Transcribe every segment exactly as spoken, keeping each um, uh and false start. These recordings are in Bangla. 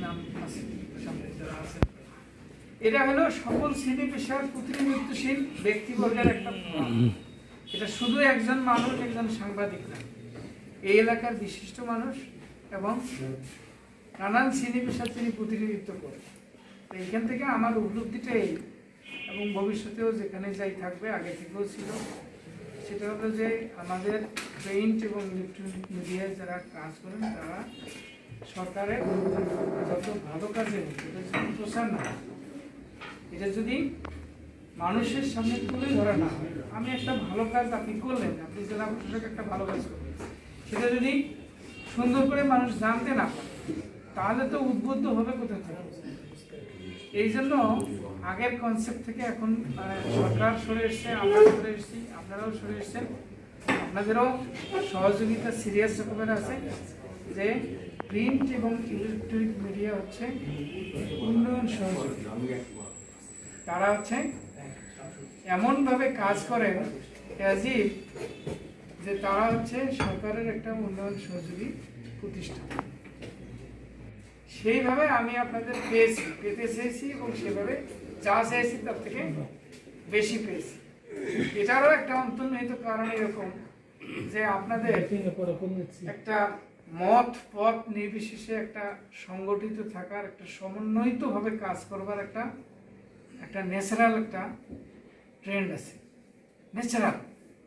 নাম আছে সামনে যারা আছেন, এটা হলো সকল শ্রেণী পেশার প্রতিনিধিত্বশীল ব্যক্তিবর্গের একটা ফোরাম। এটা শুধু একজন মানুষ, একজন সাংবাদিক না, এই এলাকার বিশিষ্ট মানুষ এবং নানান শ্রেণী পেশার তিনি প্রতিনিধিত্ব করেন। এইখান থেকে আমার উপলব্ধিটা এই, এবং ভবিষ্যতেও যেখানে যাই থাকবে, আগে থেকেও ছিল, সেটা হলো যে আমাদের প্রিন্ট এবং ইলেকট্রনিক মিডিয়ায় যারা কাজ করেন তারা সরকারের যত ভালো কাজে এটা যদি প্রচার না হয়, এটা যদি মানুষের সামনে তুলে ধরা না হয়, আমি একটা ভালো কাজ আপনি করলেন, আপনি জেলা প্রশাসক একটা ভালো কাজ করলেন, সেটা যদি সুন্দর করে মানুষ জানতে না পারে তাহলে তো উদ্বুদ্ধ হবে কোথা থেকে। এই জন্য আগের কনসেপ্ট থেকে এখন সরকার সরে এসছে, আমরা সরে এসেছি, আপনারাও সরে এসছেন, আপনাদেরও সহযোগিতা সিরিয়াস রকমের আছে যে প্রিন্ট এবং ইলেকট্রনিক মিডিয়া হচ্ছে উন্নয়ন সহযোগী। তারা হচ্ছে এমনভাবে কাজ করেন অ্যাজ ইফ যে তারা হচ্ছে সরকারের একটা উন্নয়ন সহযোগী প্রতিষ্ঠান। সেইভাবে আমি আপনাদের পেয়েছি, পেতে চেয়েছি এবং সেভাবে যা চেয়েছি তার থেকে বেশি পেয়েছি। এটারও একটা অন্তর্নিহিত কারণ এরকম যে আপনাদের একটা মত পথ নির্বিশেষে একটা সংগঠিত থাকার, একটা সমন্বয়িতভাবে কাজ করবার একটা একটা ন্যাচারাল একটা ট্রেন্ড আছে, ন্যাচারাল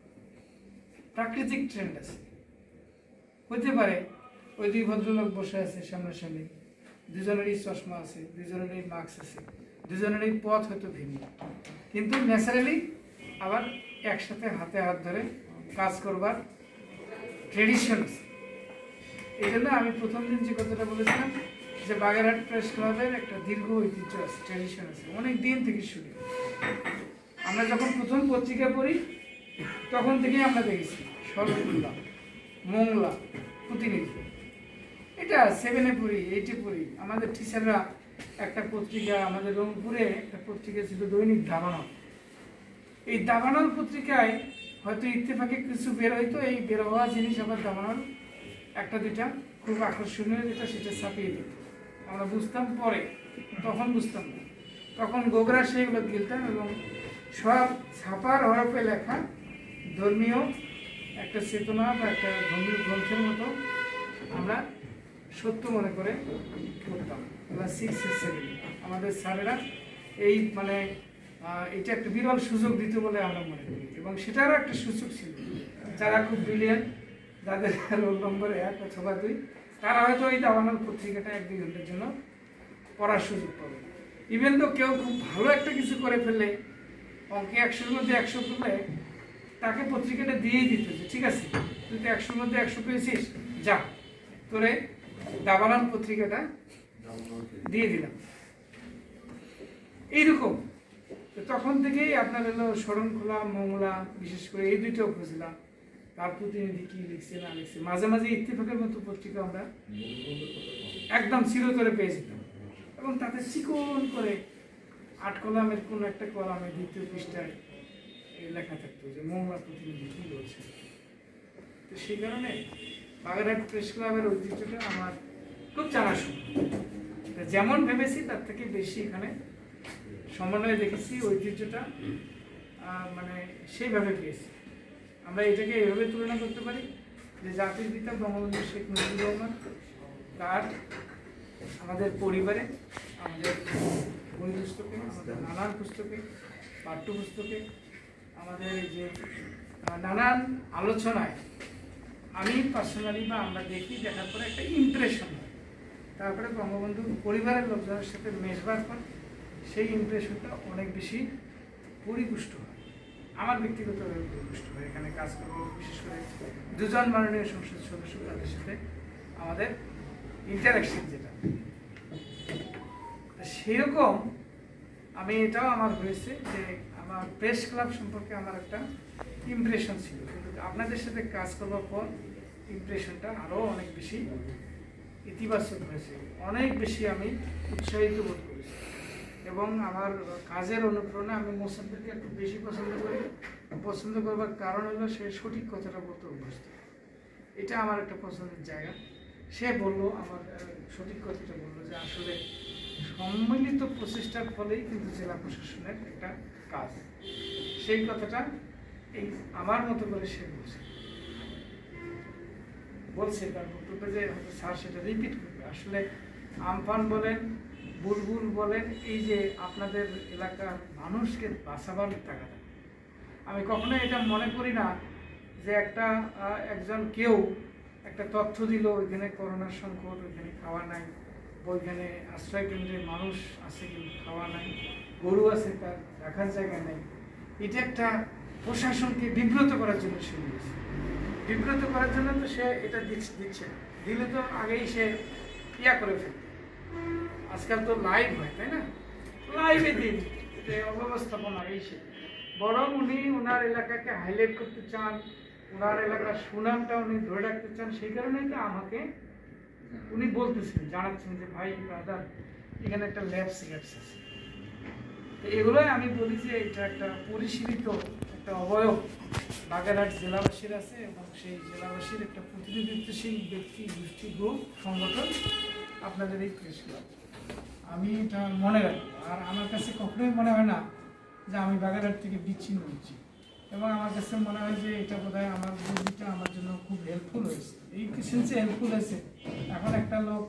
প্রাকৃতিক ট্রেন্ড আছে। হইতে পারে ওই দুই ভদ্রলোক বসে আছে সামনাসামনি, দুজনেরই চশমা আছে, দুজনেরই মাস্ক আছে, দুজনেরই পথ হয়তো ভিন্ন, কিন্তু ন্যাচারালি আবার একসাথে হাতে হাত ধরে কাজ করবার ট্রেডিশন আছে। এই জন্য আমি প্রথম দিন যে কথাটা বলেছিলাম যে বাগেরহাট প্রেস ক্লাবের একটা দীর্ঘ ঐতিহ্য আছে, ট্রেডিশন আছে, অনেক দিন থেকে শুরু। আমরা যখন প্রথম পত্রিকা পড়ি তখন থেকেই আমরা দেখেছি সর্বদুল্লাহ, মোংলা, প্রতিনিধি, এটা সেভেনে পড়ি, এইটে পড়ি। আমাদের টিচাররা একটা পত্রিকা, আমাদের রংপুরে একটা পত্রিকা ছিল দৈনিক দাবানল। এই দাবানল পত্রিকায় হয়তো ইত্তেফাকে কিছু বের হইতো, এই বের হওয়া জিনিস আবার দাবানল একটা দুইটা খুব আকর্ষণীয় যেটা সেটা ছাপিয়ে দিত, আমরা বুঝতাম পরে, তখন বুঝতাম না। তখন গোগরা সেগুলো গিলতাম এবং সব ছাপার হরফে লেখা ধর্মীয় একটা চেতনা বা একটা ধর্মীয় গ্রন্থের মতো আমরা সত্য মনে করে পড়তাম। ক্লাস সিক্স সেভেন আমাদের স্যারেরা এই মানে এটা একটা বিরল সুযোগ দিত বলে আমরা মনে করি, এবং সেটারও একটা সুযোগ ছিল। যারা খুব ব্রিলিয়ান্ট, যাদের রোল নম্বর এক অথবা দুই, তারা হয়তো এই দাবানল পত্রিকাটা এক দুই ঘন্টার জন্য পড়ার সুযোগ পাবে। ইভেন তো কেউ খুব ভালো একটা কিছু করে ফেললে, অঙ্কে একশোর মধ্যে একশো করলে, তাকে পত্রিকাটা দিয়েই দিত যে ঠিক আছে তুই তো একশোর মধ্যে একশো পেয়েছিস, যা তোরে দাবানল পত্রিকাটা দিয়ে দিলাম। এইরকম তখন থেকেই আপনার হলো শরণখোলা, মোংলা, বিশেষ করে এই দুইটা উপজেলা, তার প্রতিনিধি কি লিখছে না লিখছে, মাঝে মাঝে ইত্তেফাকের মতো পত্রিকা আমরা একদম চিরতরে পেয়ে যেতাম, এবং তাতে চিকন করে আট কলামের কোন একটা কলামে দ্বিতীয় পৃষ্ঠায় লেখা থাকতো যে মোংলা প্রতিনিধি কি বলছে। তো সেই কারণে বাগেরহাট প্রেস ক্লাবের ঐতিহ্যটা আমার খুব জানাশোনা, যেমন ভেবেছি তার থেকে বেশি এখানে সমন্বয় দেখেছি, ঐতিহ্যটা মানে সেইভাবে পেয়েছি। আমরা এটাকে এইভাবে তুলনা করতে পারি যে জাতির পিতা বঙ্গবন্ধু শেখ মুজিবুর রহমান, তার আমাদের পরিবারে, আমাদের বই পুস্তকে, আমাদের নানান পুস্তকে, পাঠ্যপুস্তকে, আমাদের এই যে নানান আলোচনায় আমি পার্সোনালি বা আমরা দেখি, দেখার পরে একটা ইমপ্রেশন হয়, তারপরে বঙ্গবন্ধু পরিবারের লোকজনের সাথে মেশবার পর সেই ইমপ্রেশনটা অনেক বেশি পরিপুষ্ট হয়, আমার ব্যক্তিগতভাবে পরিপুষ্ট হয়। এখানে কাজ করবো, বিশেষ করে দুজন মাননীয় সংসদ সদস্য, তাদের সাথে আমাদের ইন্টারাকশন যেটা, সেরকম আমি এটাও আমার হয়েছে যে আমার প্রেস ক্লাব সম্পর্কে আমার একটা ইমপ্রেশন ছিল, কিন্তু আপনাদের সাথে কাজ করবার পর ইমপ্রেশনটা আরও অনেক বেশি ইতিবাচক হয়েছে, অনেক বেশি আমি উৎসাহিত বোধ করেছি। এবং আমার কাজের অনুপ্রেরণা আমি মোসাদ্দেরকে একটু বেশি পছন্দ করি। পছন্দ করবার কারণ হলো সে সঠিক কথাটা বলতে অভ্যস্ত, এটা আমার একটা পছন্দের জায়গা। সে বলল আমার সঠিক কথাটা বললো যে আসলে সম্মিলিত প্রচেষ্টার ফলেই কিন্তু জেলা প্রশাসনের একটা কাজ। সেই কথাটা এই আমার মতো করে সে বলছে বলছে তার বক্তব্যে যে হয়তো স্যার সেটা রিপিট করবে। আসলে আমফান বলেন, বুলবুল বলেন, এই যে আপনাদের এলাকার মানুষকে বাঁচাবার টাকাটা, আমি কখনো এটা মনে করি না যে একটা একজন কেউ একটা তথ্য দিল ওইখানে করোনার সংকট, ওইখানে খাওয়া নাই, ওইখানে আশ্রয় কেন্দ্রে মানুষ আছে কিন্তু খাওয়া নাই, গরু আছে তার রাখার জায়গা নেই, এটা একটা প্রশাসনকে বিব্রত করার জন্য সে দিয়েছে। বিব্রত করার জন্য তো সে এটা দিচ্ছে, দিলে তো আগেই সে ইয়া করে ফেলবে। আজকাল তো লাইভ হয়, তাই না? লাইভে দিন যে অব্যবস্থাপনা এই সে, বরং উনি ওনার এলাকাকে হাইলাইট করতে চান, ওনার এলাকার সুনামটা উনি ধরে রাখতে চান। সেই কারণেই তো আমাকে উনি বলতেছেন, জানাচ্ছেন যে ভাই ব্রাদার এখানে একটা ল্যাবস ল্যাবস আছে। তো এগুলোই আমি বলি যে এটা একটা পরিশীলিত একটা অবয়ব বাগেরহাট জেলাবাসীর আছে, এবং সেই জেলাবাসীর একটা প্রতিনিধিত্বশীল ব্যক্তি, গোষ্ঠী, গ্রুপ, সংগঠন আপনাদের এই প্রেস ক্লাব। আমি এটা মনে রাখবো। আর আমার কাছে কখনোই মনে হয় না যে আমি বাগেরহাট থেকে বিচ্ছিন্ন হচ্ছি, এবং আমার কাছে মনে হয় যে এটা বোধহয় আমার বুদ্ধিটা আমার জন্য খুব হেল্পফুল হয়েছে। এই সেন্সে হেল্পফুল হয়েছে, এখন একটা লোক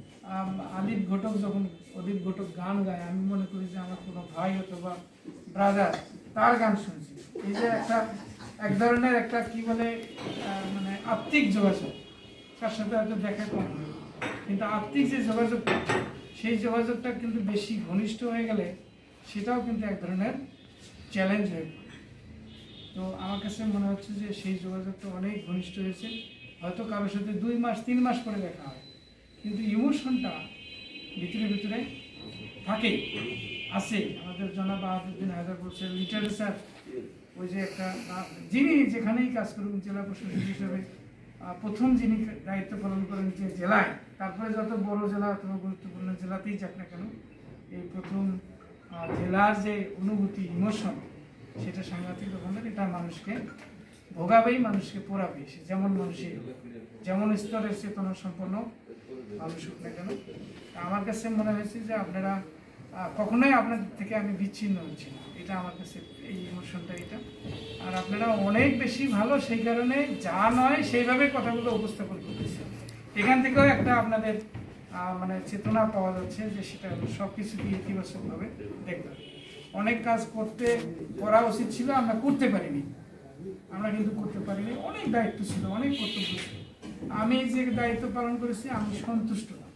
আলিপ ঘটক যখন অদীপ ঘটক গান গায়, আমি মনে করি যে আমার কোনো ভাই অথবা ব্রাদার তার গান শুনছি। এই যে একটা এক ধরনের একটা কি বলে মানে আত্মিক যোগাযোগ, তার সাথে হয়তো দেখা কম, কিন্তু আত্মিক যে যোগাযোগটা, সেই যোগাযোগটা কিন্তু বেশি ঘনিষ্ঠ হয়ে গেলে সেটাও কিন্তু এক ধরনের চ্যালেঞ্জ হয়ে পড়ে। তো আমার কাছে মনে হচ্ছে যে সেই যোগাযোগটা অনেক ঘনিষ্ঠ হয়েছে। হয়তো কারোর সাথে দুই মাস তিন মাস পরে দেখা হয়, কিন্তু ইমোশনটা ভিতরে ভিতরে থাকে, আছে। আমাদের জনাব বাহাদুদ্দিন হায়দার বলছেন লিটারেচার, ওই যে একটা যিনি যেখানেই কাজ করবেন জেলা প্রশাসক হিসেবে প্রথম যিনি দায়িত্ব পালন করেন যে জেলায়, তারপরে যত বড় জেলা অথবা গুরুত্বপূর্ণ জেলাতেই যাক না কেন, এই প্রথম জেলার যে অনুভূতি, ইমোশন, সেটা সাংঘাতিক রকমের। এটা মানুষকে ভোগাবেই, মানুষকে পোড়াবে। সে যেমন মানুষই, যেমন স্তরের চেতনা সম্পন্ন মানুষ হোক না কেন। আমার কাছে মনে হয়েছে যে আপনারা কখনোই আপনাদের থেকে আমি বিচ্ছিন্ন হচ্ছি না, এটা আমার কাছে এই ইমোশনটা এটা। আর আপনারা অনেক বেশি ভালো, সেই কারণে যা নয় সেইভাবে কথাগুলো উপস্থাপন করতেছে। এখান থেকেও একটা আপনাদের মানে চেতনা পাওয়া যাচ্ছে যে সেটা সব কিছু দিয়ে ইতিবাচকভাবে দেখলাম। অনেক কাজ করতে করা উচিত ছিল, আমরা করতে পারিনি, আমরা কিন্তু করতে পারিনি। অনেক দায়িত্ব ছিল, অনেক কর্তব্য ছিল। আমি যে দায়িত্ব পালন করেছি আমি সন্তুষ্ট না,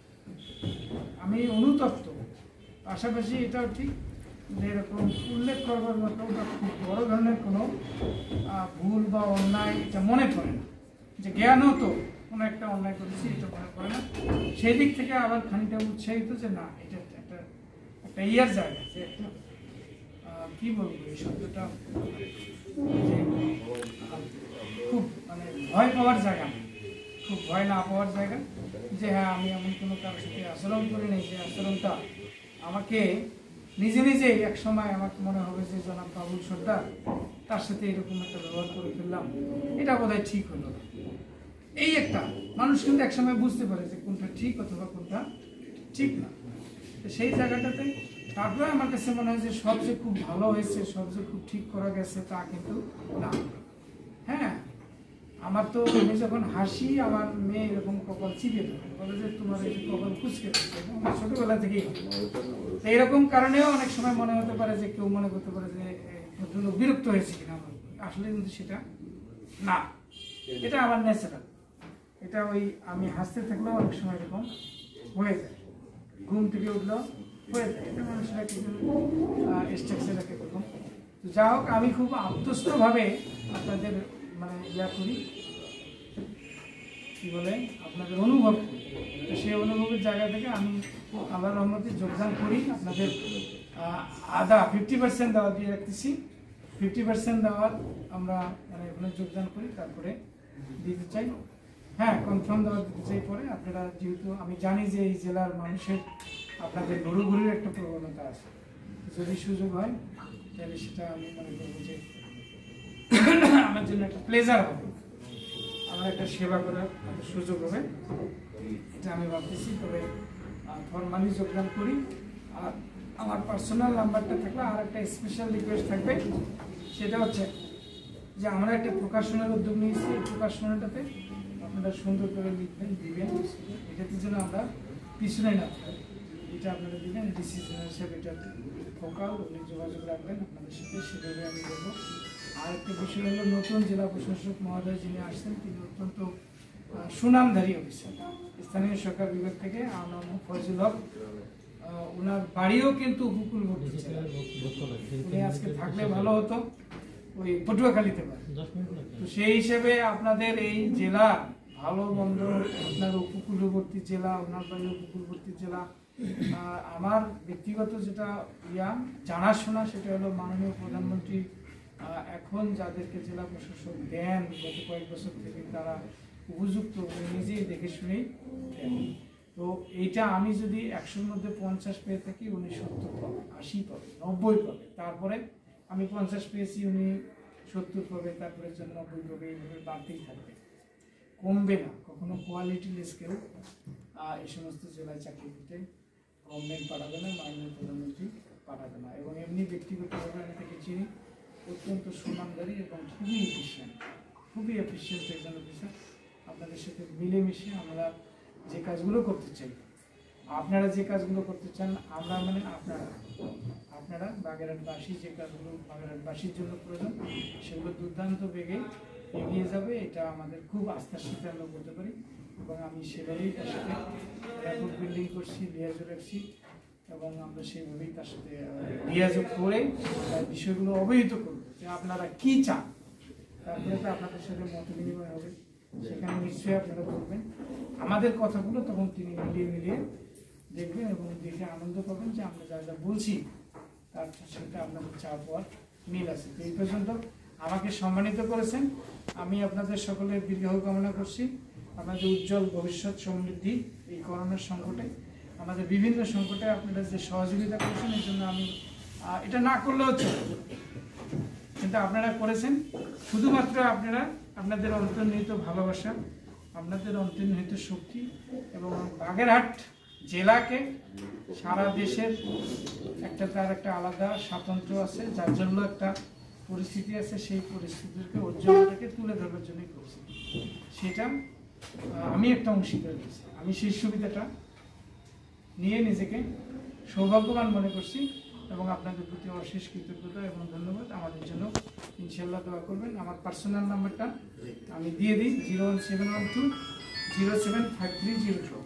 আমি অনুতপ্ত। পাশাপাশি এটাও ঠিক যে এরকম উল্লেখ করবার মতো বা খুব বড় ধরনের কোনো ভুল বা অন্যায় এটা মনে পড়ে না, যে জ্ঞানও তো কোনো একটা অন্যায় করেছি এটা মনে পড়ে না। সেই দিক থেকে আবার খানিকটা উৎসাহিত যে না, এটা একটা একটা ইয়ার জায়গা, যে একটা কি বলবো এই শব্দটা, খুব মানে ভয় পাওয়ার জায়গা, খুব ভয় না পাওয়ার জায়গা, যে হ্যাঁ আমি এমন কোনো কারোর সাথে আচরণ করি নাই, যে আচরণটা আমাকে নিজে নিজেই এক সময় আমার মনে হবে যে জনাব বাবুল সর্দার তার সাথে এরকম একটা ব্যবহার করে ফেললাম, এটা বোধহয় ঠিক হলো না। এই একটা মানুষ কিন্তু একসময় বুঝতে পারে যে কোনটা ঠিক অথবা কোনটা ঠিক না। সেই জায়গাটাতে তারপরে আমার কাছে মনে হয় যে সব যে খুব ভালো হয়েছে, সব যে খুব ঠিক করা গেছে তা কিন্তু না। হ্যাঁ, আমার তো আমি যখন হাসি আমার মেয়ে এরকম কপাল চিপে দেবে, বলে যে তোমার এই কপাল কুচকে আমার ছোটবেলা থেকেই। এইরকম কারণেও অনেক সময় মনে হতে পারে যে কেউ মনে করতে পারে যে ভদ্রলোক বিরক্ত হয়েছে কিনা আমার, আসলে কিন্তু সেটা না, এটা আমার ন্যাচারাল। এটা ওই আমি হাসতে থাকলেও অনেক সময় এরকম হয়ে যায়, ঘুম থেকে উঠলেও হয়ে যায়, এটা মানুষের একটা স্ট্রাকচার একটা এরকম। তো যা হোক, আমি খুব আত্মস্থভাবে আপনাদের মানে ইয়া করি, কি বলে আপনাদের অনুভব করি। তো সেই অনুভবের জায়গা থেকে আমি আল্লাহর রহমতে যোগদান করি। আপনাদের আধা ফিফটি পার্সেন্ট দাওয়াত দিয়ে রাখতেছি, ফিফটি পার্সেন্ট দাওয়াত আমরা মানে ওখানে যোগদান করি, তারপরে দিতে চাই। হ্যাঁ, কনফার্ম দাওয়াত দিতে চাই পরে। আপনারা যেহেতু আমি জানি যে এই জেলার মানুষের আপনাদের ঘুরুঘুরির একটা প্রবণতা আছে, যদি সুযোগ হয় তাহলে সেটা আমি মনে করবো যে আমার জন্য একটা প্লেজার হবে, আমার একটা সেবা করার একটা সুযোগ হবে। এটা আমি ভাবতেছি, তবে ফরমালি যোগদান করি। আর আমার পার্সোনাল নাম্বারটা থাকলে আর একটা স্পেশাল রিকোয়েস্ট থাকবে, সেটা হচ্ছে যে আমরা একটা প্রকাশনার উদ্যোগ নিয়েছি। এই প্রকাশনাটাতে আপনারা সুন্দর করে লিখবেন, দিবেন, এটাতে যেন আমরা পিছনে না থাকি, এটা আপনারা দিবেন। ডিসিশন হিসেবে এটা ফোকাল উনি যোগাযোগ রাখবেন আপনাদের সাথে, সেভাবে আমি বলবো। আর একটা বিষয় হলো, নতুন জেলা প্রশাসক মহোদয় যিনি আসছেন তিনি অত্যন্ত সুনামধারী অফিসার, স্থানীয় সরকার বিভাগ থেকে আনাম ফজল হক। ওনার বাড়িও কিন্তু উপকূলবর্তী ছিল, উনি আজকে থাকলে ভালো হতো ওই পটুয়াখালীতে পারে। তো সেই হিসেবে আপনাদের এই জেলা ভালো মন্দ, আপনার উপকূলবর্তী জেলা, ওনার বাড়ি উপকূলবর্তী জেলা। আমার ব্যক্তিগত যেটা ইয়া জানাশোনা সেটা হলো মাননীয় প্রধানমন্ত্রী এখন যাদেরকে জেলা প্রশাসক দেন গত কয়েক বছর থেকে, তারা উপযুক্ত নিজেই দেখে শুনেই দেন। তো এইটা আমি যদি একশোর মধ্যে পঞ্চাশ পেয়ে থাকি, উনি সত্তর পাবে, আশি পাবে, নব্বই পাবে। তারপরে আমি পঞ্চাশ পেয়েছি, উনি সত্তর পাবে, তারপরে জন্য নব্বই পাবে, এইভাবে বাড়তেই থাকবে, কমবে না কখনো। কোয়ালিটি লেস কেউ এই সমস্ত জেলায় চাকরি দিতে গভর্নমেন্ট পাঠাবে না, মাননীয় প্রধানমন্ত্রী পাঠাবে না। এবং এমনি ব্যক্তিগতভাবে আমি তাকে চিনি, অত্যন্ত সুনামধারী এবং খুবই এফিসিয়েন্ট, খুবই এফিসিয়েন্ট একজন অফিসার। আপনাদের সাথে মিলেমিশে আমরা যে কাজগুলো করতে চাই, আপনারা যে কাজগুলো করতে চান, আমরা মানে আপনারা আপনারা বাগেরহাটবাসী যে কাজগুলো বাগেরহাটবাসীর জন্য প্রয়োজন, সেগুলো দুর্দান্ত বেগে এগিয়ে যাবে, এটা আমাদের খুব আস্থার সাথে আমরা বলতে পারি। এবং আমি সেভাবেই তার সাথে রেকর্ড বিল্ডিং করছি, লিয়াজও রাখছি, এবং আমরা সেইভাবেই তার সাথে লিয়াজও করে বিষয়গুলো অবহিত করবো যে আপনারা কি চান। তারপরে তো আপনাদের সাথে মত বিনিময় হবে, সেখানে নিশ্চয়ই আপনারা বলবেন আমাদের কথাগুলো, তখন তিনি মিলিয়ে মিলিয়ে দেখবেন এবং দেখে আনন্দ পাবেন যে আমরা যা যা বলছি তার সাথে আপনাদের চা পাওয়ার মিল আছে। তো এই পর্যন্ত আমাকে সম্মানিত করেছেন, আমি আপনাদের সকলের দীর্ঘায়ু কামনা করছি, আপনাদের উজ্জ্বল ভবিষ্যৎ সমৃদ্ধি এই করোনার সংকটে, আমাদের বিভিন্ন সংকটে আপনারা যে সহযোগিতা করেছেন, এই জন্য আমি এটা না করলেও চলে, কিন্তু আপনারা করেছেন। শুধুমাত্র আপনারা আপনাদের অন্তর্নিহিত ভালোবাসা, আপনাদের অন্তর্নিহিত শক্তি এবং বাগেরহাট জেলাকে সারা দেশের একটা তার একটা আলাদা স্বাতন্ত্র্য আছে, যার জন্য একটা পরিস্থিতি আছে, সেই পরিস্থিতিকে উজ্জ্বলতাকে তুলে ধরার জন্যই করছি। সেটা আমি একটা অংশীদার দিয়েছি, আমি সেই সুবিধাটা নিয়ে নিজেকে সৌভাগ্যবান মনে করছি এবং আপনাদের প্রতি অশেষ কৃতজ্ঞতা এবং ধন্যবাদ। আমাদের জন্য ইনশাল্লাহ দোয়া করবেন। আমার পার্সোনাল নাম্বারটা আমি দিয়ে দিই, zero one seven one two zero seven five three zero two.